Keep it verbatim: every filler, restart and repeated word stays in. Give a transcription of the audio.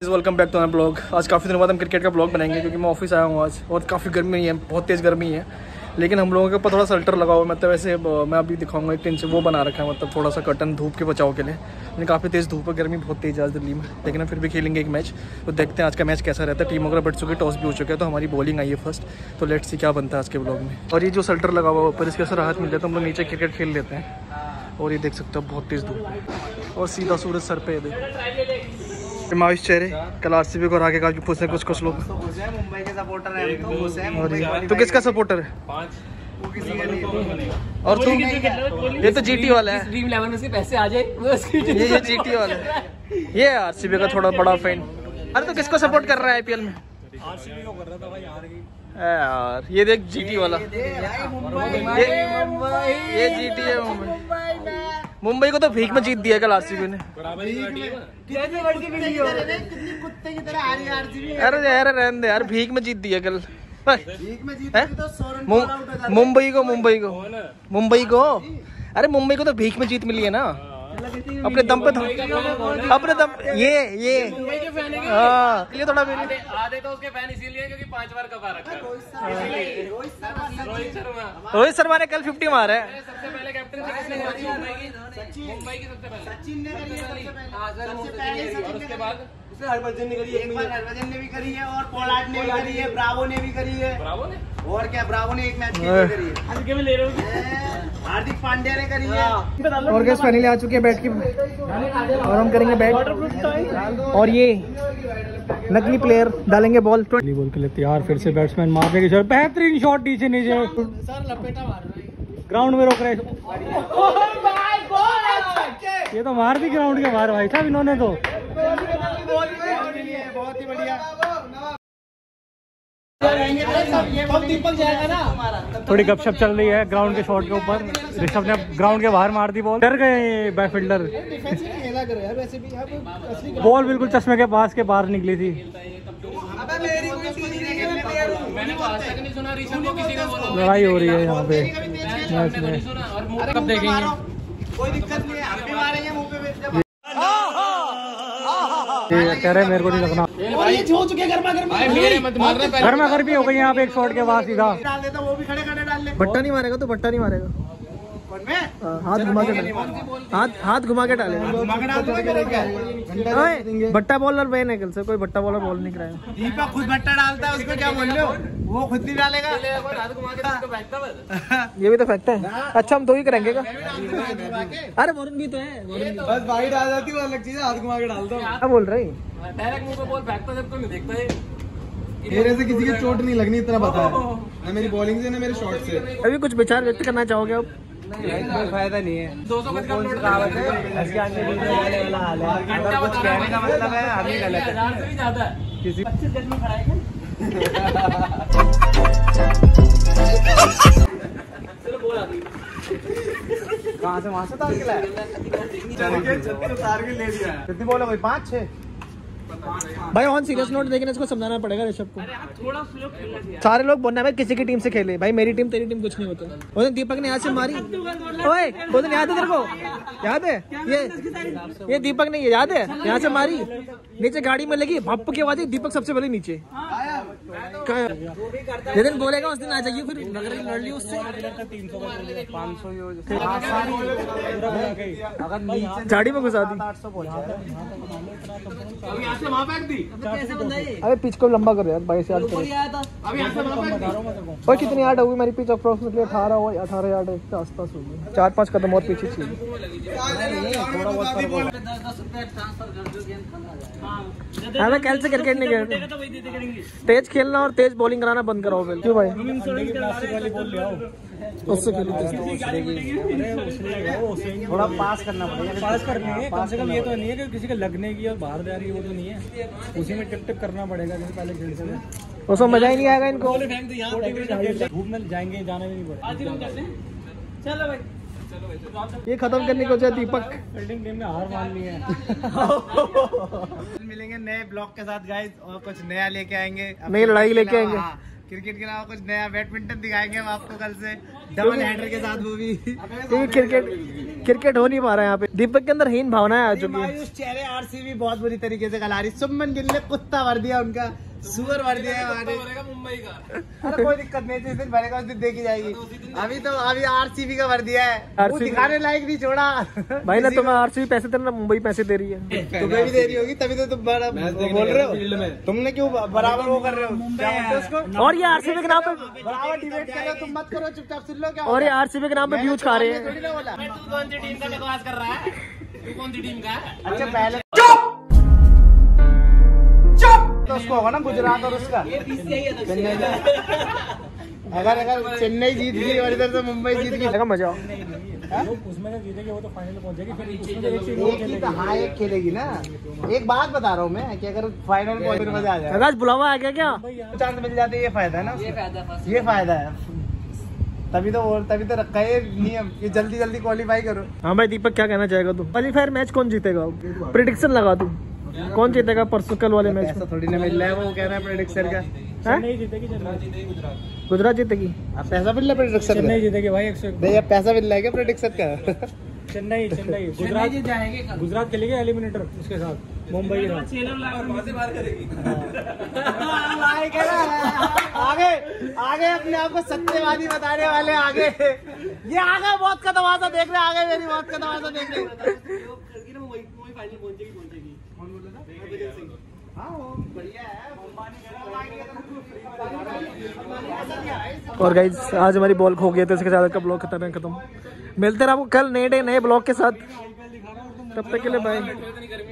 Welcome back to my blog. आज काफ़ी दिनों बाद हम क्रिकेट का ब्लॉग बनाएंगे क्योंकि मैं ऑफिस आया हूँ आज और काफ़ी गर्मी है, बहुत तेज़ गर्मी है। लेकिन हम लोगों के ऊपर थोड़ा शल्टर लगा हुआ है, मतलब वैसे मैं अभी दिखाऊंगा एक टिन से वो बना रखा है, मतलब थोड़ा सा कर्टन धूप के बचाव के लिए। लेकिन काफ़ी तेज़ धूप है, गर्मी बहुत तेज़ है आज दिल्ली में, लेकिन हम फिर भी खेलेंगे एक मैच। तो देखते हैं आज का मैच कैसा रहता है। टीम वगैरह बढ़ चुकी है, टॉस भी हो चुका है, तो हमारी बॉलिंग आई है फर्स्ट। तो लेट्स सी क्या बनता है आज के ब्लॉग में। और ये जो शल्टर लगा हुआ है ऊपर, इसके असर राहत मिल जाए तो हम लोग नीचे क्रिकेट खेल लेते हैं। और ये देख सकते हो बहुत तेज़ धूप है और सीधा सूरज सर पे है। माविश चेहरे कल आरसीबी को हरा के काफी खुश है कुछ कुछ लोग। मुंबई के सपोर्टर हैं हम तो, खुश हैं। तो किसका सपोर्टर है? और तू? ये तो जीटी वाला है, ड्रीम इलेवन में से पैसे आ जाए ये ये जीटी वाला है, ये आरसीबी का थोड़ा बड़ा फैन। अरे तो किसको सपोर्ट कर रहा है आईपीएल में? आरसीबी को कर रहा था भाई, हार गई यार। ये देख जीटी वाला, ये ये जीटी है मुंबई। मुंबई को तो भीख में जीत दिया कल आरसीबी ने। अरे यार रहने दे यार, भीख में जीत दिया कल मुंबई को मुंबई को मुंबई को अरे मुंबई को तो भीख में जीत मिली है ना, अपने दम पे था, अपने दम। ये ये हाँ ये थोड़ा मेरे आधे तो उसके फैन इसीलिए क्योंकि पांच बार कपा रखा है। रोहित शर्मा रोहित शर्मा ने कल फिफ्टी मारा है। सबसे पहले कैप्टन किसने करी? मुंबई की सबसे पहले सचिन ने करी है। और उसके बाद हरभजन ने करी है, एक बार हरभजन ने भी करी है और पोलार्ड ने भी करी है, ब्रावो ने भी करी है। ब्रावो ने और क्या, ब्रावो ने एक मैच के लिए करी है। हल्के में ले रहे हो, हार्दिक पांड्या ने करी है। और क्या फाइनली आ चुके हैं बैट की, और हम करेंगे बैट। और ये नकली प्लेयर डालेंगे बॉल बॉल के लिए तैयार। फिर से बैट्समैन मारने की जरूरत, बेहतरीन शॉट नीचे नीचे ग्राउंड में रोक रहे। ये तो मार दी ग्राउंड के बाहर भाई साहब इन्होंने तो। बहुत ही बढ़िया। थोड़ी गपशप चल रही है ग्राउंड के शॉट के ऊपर। ऋषभ ने ग्राउंड के बाहर मार दी बॉल, डर गए बैक फील्डर। बॉल बिल्कुल चश्मे के पास के बाहर निकली थी। मैंने तो आज तक नहीं सुना ऋषभ को किसी का बोला। लड़ाई हो रही है यहाँ पे मैच में। और मुंह कब देखेंगे? कोई दिक्कत नहीं है, हम भी मारेंगे मुंह पे। कह रहे मेरे को नहीं लगना। हो चुके गर्मा गर्मी, मेरे मत मार रहे पहले। गर्मा गर्मी हो गई यहाँ पे एक शॉट के बाद सीधा। डाल देता, वो भी खड़े खड़े डाल ले। बट्टा नहीं मारेगा तो बट्टा नहीं मारेगा, हाथ घुमा के हाथ हाथ घुमा के डालेगा। बट्टा बॉलर बैन है कल से, कोई बट्टा बॉलर बॉल नहीं कराएगा। दीपक खुद बट्टा डालता है, उसको क्या बोल रहे हो? वो खुद नहीं डालेगा। ये भी तो फैक्ट है। अच्छा हम दो ही करेंगे का? अरे वरुण भी तो है, बस भाई डाल जाती, वो अलग चीज है, हाथ घुमा के डाल दो। क्या बोल रही? डायरेक्ट मुंह पे बॉल फेंकता जब तो नहीं देखता है। मेरे से किसी की चोट नहीं लगनी, इतना पता है ना, मेरी बॉलिंग से ना मेरे शॉट से। अभी कुछ विचार व्यक्त करना चाहोगे आप? कोई फायदा नहीं है। दो सौ गज का प्लॉट कुछ कहने का मतलब है, हम ही गलत है। हजार से भी ज्यादा है। किसी पच्चीस गज में खड़ा है। चलो बोल आ गई। कहाँ से? वहाँ से तार के लाया, तार के ले लिया। कितनी बॉल है भाई? पाँच छह भाई ऑन सीरियस नोट, लेकिन इसको समझाना पड़ेगा ऋषभ को। थोड़ा स्लो खेलना चाहिए। सारे लोग बोलना है किसी की टीम से खेले, भाई मेरी टीम तेरी टीम कुछ नहीं होता। वो दिन दीपक ने यहाँ से मारी, ओए वो दिन याद है तेरे को? याद है ये ये दीपक ने याद है यहाँ से मारी, नीचे गाड़ी में लगी, भप्प की आवाज, दीपक सबसे पहले नीचे। जिस दिन बोलेगा उस दिन आ जाइए, फिर लड़ ली उससे। गाड़ी में घुसा दी। वहाँ फेंक दी। अरे पिच को लंबा कर यार, बाईस यार्ड करो। अब यहाँ से वहाँ फेंक दी। और कितनी यार्ड होगी मेरी पिच? अप्रोक्सीमेटली अठारह हो अठारह यार्ड के आसपास होगी, चार पांच कदम और पीछे चाहिए। हमें कल से क्रिकेट नहीं खेलना, तेज खेलना और तेज बॉलिंग कराना बंद कराओ पहले। क्यों भाई? उससे थोड़ा पास करना पड़ेगा। पास करने है कम से कम, ये तो नहीं है कि किसी के लगने की और बाहर जा रही है, वो तो नहीं है। उसी में टिप टिप करना पड़ेगा जैसे पहले खेल से। उसमें मजा ही नहीं आएगा इनको। धूप में जाएंगे, जाना भी नहीं पड़ेगा। चलो भाई, ये खत्म करने को चाहे दीपक। फील्डिंग टीम ने हार मान ली है। मिलेंगे नए ब्लॉग के साथ गाइस, और कुछ नया लेके आएंगे, नई लड़ाई लेके आएंगे। क्रिकेट के अलावा कुछ नया बैडमिंटन दिखाएंगे हम आपको कल से, डबल हेडर के साथ वो भी। क्रिकेट क्रिकेट हो नहीं पा रहा है यहाँ पे। दीपक के अंदर हीन भावनाएं आ चुकी है। उस चेहरे आरसीबी बहुत बुरी तरीके से कल आ रही। सुमन गिल ने कुत्ता भर दिया उनका, सुअर भर दिया है मुंबई का। अरे कोई दिक्कत नहीं, जिस दिन भरेगा उस दिन देखी जाएगी। अभी तो अभी आरसीबी का भर दिया है, वो दिखाने लायक नहीं छोड़ा भाई ना। तुम्हें आरसीबी पैसे दे रहा, मुंबई पैसे दे रही है। तुम्हें भी दे रही होगी, तभी तो तुम बोल रहे हो। तुमने क्यों बराबर वो कर रहे हो, क्या बोलते हो उसको? और ये आरसीबी के नाम पे बराबर डिबेट कर रहे हो, तुम मत करो, चुपचाप सुन लो क्या। और ये आरसीबी के नाम पे व्यूज खा रहे हैं। थोड़ी ना बोला। तू कौन सी टीम का बकवास कर रहा है? तू कौन सी टीम का है? अच्छा पहले तो उसको होगा ना गुजरात और उसका चेन्नई का। अगर अगर चेन्नई जीत गई और इधर से मुंबई जीत गई लगा मजा। वो उसमें जो जीतेगी वो तो फाइनल पहुंचेगी, फिर उसमें एक से एक ही तो, हाँ एक खेलेगी ना। एक बात बता रहा हूँ मैं कि अगर फाइनल में पहुंचने मजा आ जाए, आकाश बुलावा आ गया क्या? चांस मिल जाते, ये फायदा है ना। ये फायदा फर्स्ट ये फायदा है, तभी तो तभी तो रखा है नियम कि जल्दी जल्दी क्वालिफाई करो। हाँ भाई दीपक क्या कहना चाहेगा तू? क्वालीफायर मैच कौन जीतेगा? प्रिडिक्शन लगा तू, कौन जीतेगा परसों कल वाले मैच में? ऐसा थोड़ी ना मिल रहा है, वो कह रहा है प्रेडिक्शन का। चेन्नई जीतेगी, चेन्नई गुजरात जीतेगी। अब पैसा मिल रहा है प्रेडिक्शन चेन्नई का? जीतेगी भाई एक सौ एक। नहीं अब पैसा मिल रहा है क्या प्रेडिक्शन का? चेन्नई चेन्नई गुजरात गुजरात खेलेगी एलिमिनेटर उसके साथ मुंबई के साथ। आगे आगे अपने आप को सत्यवादी बताने वाले आगे, ये आगे मौत का तमाशा देख रहे, आगे मेरी मौत का तमाशा देख रहे। और गाइज आज हमारी बॉल खो गई, तो इसके साथ का ब्लॉग खत्म है खत्म। मिलते रहो कल नए डे नए ब्लॉग के साथ, तब तक के लिए बाय।